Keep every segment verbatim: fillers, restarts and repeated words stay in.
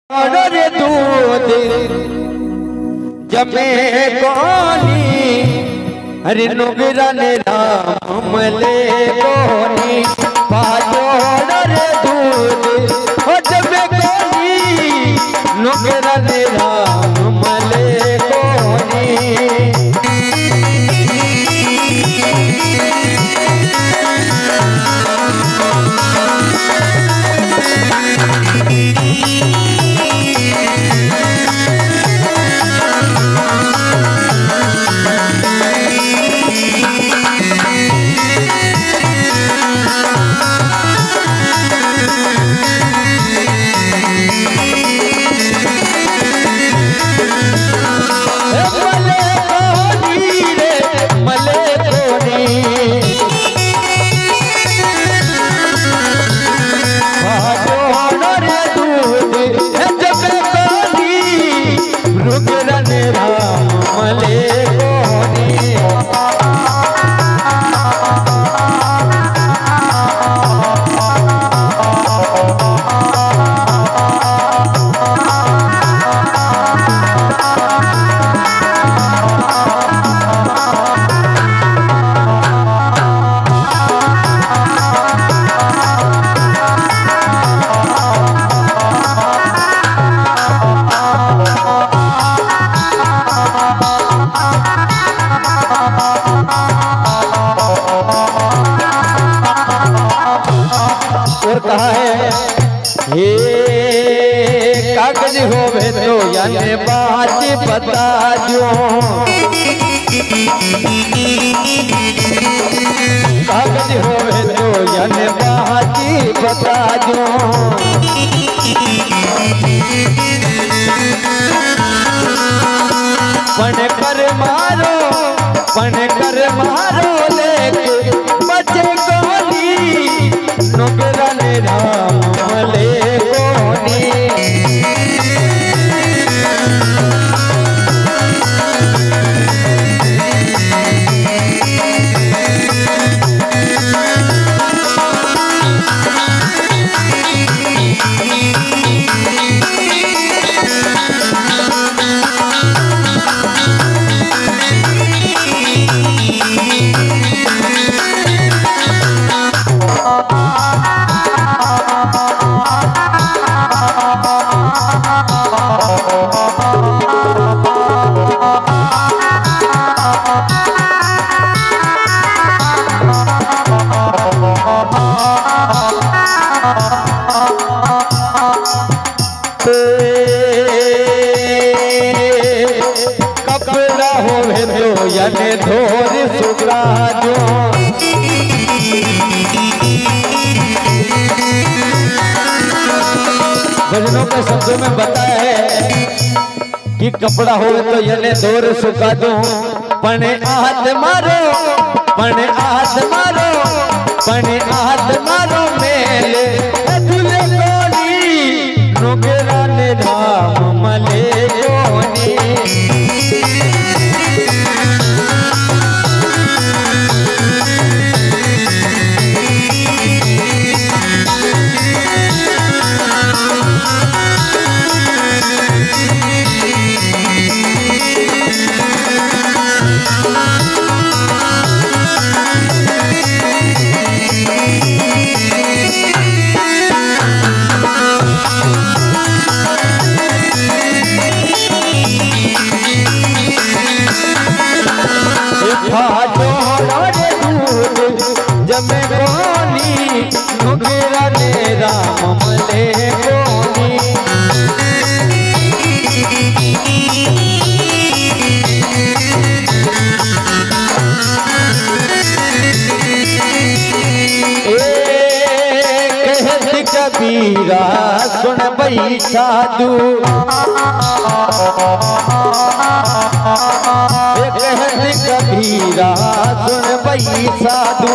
रे दूध जमे कोनी हरि नुगरा ने राम ले कोनी पाजोड़ रे दूध जमे कोनी नुगरा ने राम ले कोनी और कहा है हे कागज होवे तो याने बात बता जो कागज होवे तो याने बात बता जो पण कर मारो पण कर मारो लेके बचे कोनी नुगरा ने राम ले कोनी कपड़ा होवे तो याने धोर सुगरा जो भजनों के शब्दों में बताया है कि कपड़ा होवे तो याने धोर सुखा दो पने हाथ मारो पने हाथ मारो पने हाथ मारो मेले तुले कोनी नुगरा ने राम मले कोनी जमे कोनी नुगरा ने राम ले कोनी कहत कबीरा सुन बई साधु कहत कबीरा सुन बई साधु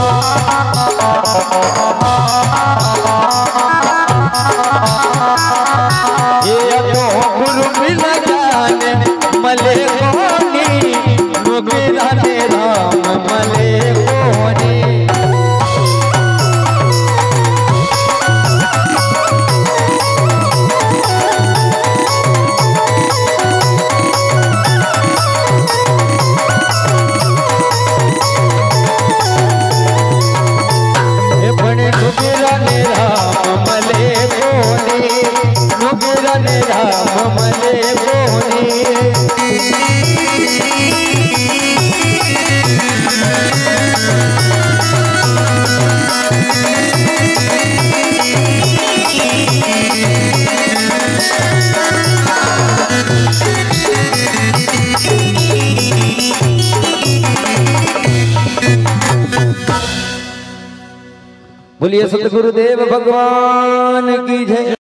ये तो गुरु मिल जाने मले कोनी नुगरा ने राम मले कोनी बोलिए सतगुरुदेव भगवान की जय।